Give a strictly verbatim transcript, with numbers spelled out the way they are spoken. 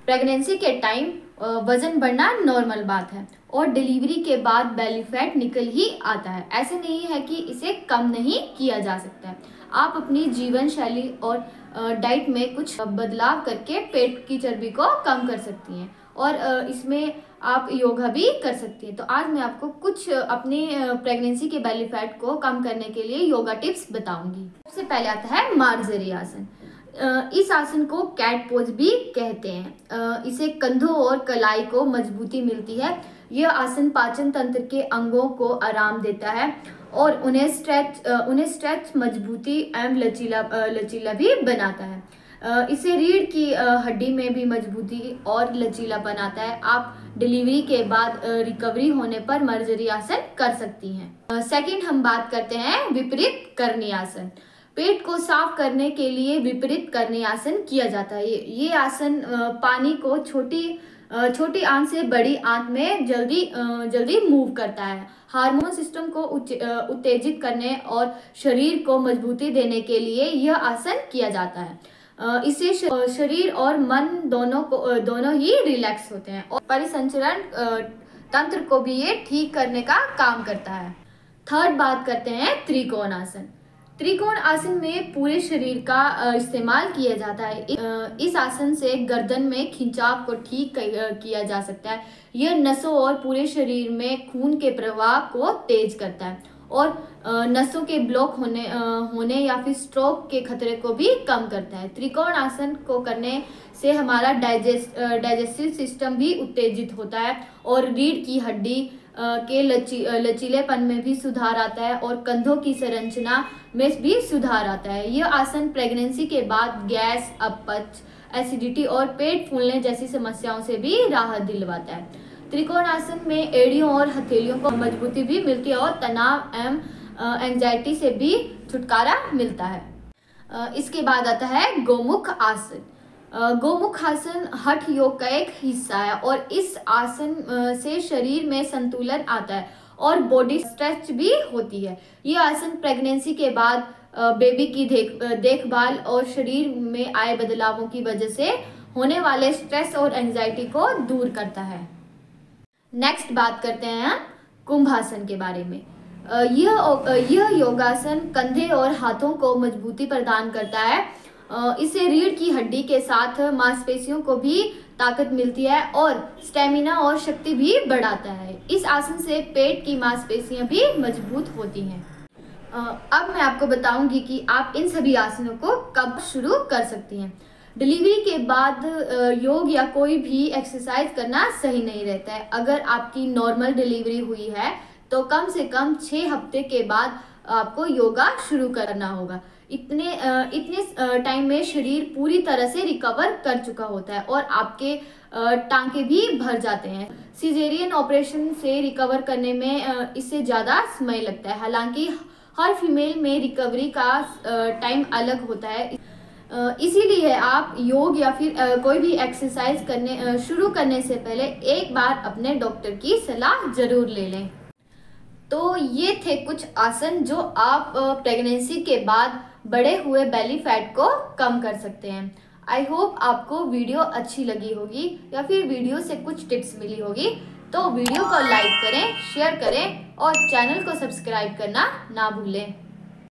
Pregnancy के time वजन बढ़ना नॉर्मल बात है और डिलीवरी के बाद बेली फैट निकल ही आता है। ऐसे नहीं है कि इसे कम नहीं किया जा सकता है। आप अपनी जीवन शैली और डाइट में कुछ बदलाव करके पेट की चर्बी को कम कर सकती हैं और इसमें आप योगा भी कर सकती हैं। तो आज मैं आपको कुछ अपने प्रेगनेंसी के बेली फैट को कम करने के लिए योगा टिप्स बताऊंगी। सबसे पहले आता है मार्जरी आसन। इस आसन को कैट पोज भी कहते हैं। इसे कंधों और कलाई को मजबूती मिलती है। यह आसन पाचन तंत्र के अंगों को आराम देता है और उन्हें स्ट्रेच उन्हें स्ट्रेच मजबूती एवं लचीला लचीला भी बनाता है। इसे रीढ़ की हड्डी में भी मजबूती और लचीलापन आता है। आप डिलीवरी के बाद रिकवरी होने पर मार्जरी आसन कर सकती हैं। सेकंड हम बात करते हैं विपरीत करनी आसन। पेट को साफ करने के लिए विपरीत करनी आसन किया जाता है। ये आसन पानी को छोटी छोटी आंत से बड़ी आंत में जल्दी जल्दी मूव करता है। हार्मोन सिस्टम को उत्तेजित करने और शरीर को मजबूती देने के लिए यह आसन किया जाता है। इससे शरीर और मन दोनों को दोनों ही रिलैक्स होते हैं और परिसंचरण तंत्र को भी ये ठीक करने का काम करता है। थर्ड बात करते हैं त्रिकोण आसन। त्रिकोण आसन में पूरे शरीर का इस्तेमाल किया जाता है। इस आसन से गर्दन में खिंचाव को ठीक किया जा सकता है। यह नसों और पूरे शरीर में खून के प्रवाह को तेज करता है और नसों के ब्लॉक होने होने या फिर स्ट्रोक के खतरे को भी कम करता है। त्रिकोण आसन को करने से हमारा डाइजेस्ट डाइजेस्टिव सिस्टम भी उत्तेजित होता है और रीढ़ की हड्डी के लची लचीलेपन में भी सुधार आता है और कंधों की संरचना में भी सुधार आता है। यह आसन प्रेगनेंसी के बाद गैस, अपच, एसिडिटी और पेट फूलने जैसी समस्याओं से भी राहत दिलवाता है। त्रिकोण आसन में एड़ियों और हथेलियों को मजबूती भी मिलती है और तनाव एवं एंजाइटी से भी छुटकारा मिलता है। इसके बाद आता है गोमुख आसन। गोमुख आसन हठ योग का एक हिस्सा है और इस आसन से शरीर में संतुलन आता है और बॉडी स्ट्रेच भी होती है। ये आसन प्रेगनेंसी के बाद बेबी की देख देखभाल और शरीर में आए बदलावों की वजह से होने वाले स्ट्रेस और एंजाइटी को दूर करता है। नेक्स्ट बात करते हैं कुंभासन के बारे में। यह यह योगासन कंधे और हाथों को मजबूती प्रदान करता है। इससे रीढ़ की हड्डी के साथ मांसपेशियों को भी ताकत मिलती है और स्टेमिना और शक्ति भी बढ़ाता है। इस आसन से पेट की मांसपेशियां भी मजबूत होती हैं। अब मैं आपको बताऊंगी कि आप इन सभी आसनों को कब शुरू कर सकती हैं। डिलीवरी के बाद योग या कोई भी एक्सरसाइज करना सही नहीं रहता है। अगर आपकी नॉर्मल डिलीवरी हुई है तो कम से कम छः हफ्ते के बाद आपको योगा शुरू करना होगा। इतने इतने टाइम में शरीर पूरी तरह से रिकवर कर चुका होता है और आपके टांके भी भर जाते हैं। सिजेरियन ऑपरेशन से रिकवर करने में इससे ज़्यादा समय लगता है। हालांकि हर फीमेल में रिकवरी का टाइम अलग होता है, इसीलिए आप योग या फिर कोई भी एक्सरसाइज करने शुरू करने से पहले एक बार अपने डॉक्टर की सलाह जरूर ले लें। तो ये थे कुछ आसन जो आप प्रेगनेंसी के बाद बढ़े हुए बेली फैट को कम कर सकते हैं। आई होप आपको वीडियो अच्छी लगी होगी या फिर वीडियो से कुछ टिप्स मिली होगी। तो वीडियो को लाइक करें, शेयर करें और चैनल को सब्सक्राइब करना ना भूलें।